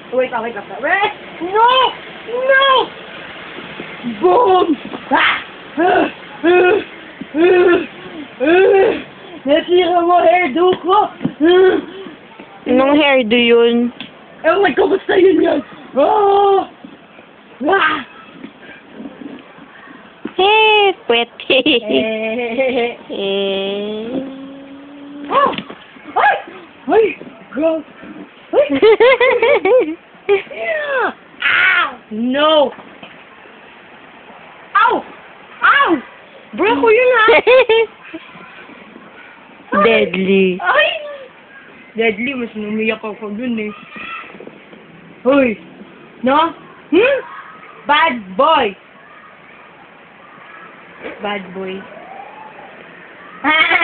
Wait lang. Wait! No! No! Boom! Ah! Nasira mo hairdo ko! Anong hairdo yun? Ewan ko, basta yun yan! Oh! Ah! Pwede. Oh! Ay! Ay! God! Ay! Ow! No! Ow! Ow! Bro, ko yun ha! Deadly. Ay! Deadly, mas numiyak ako dun eh. Hoy! No? Bad boy! Bad boy.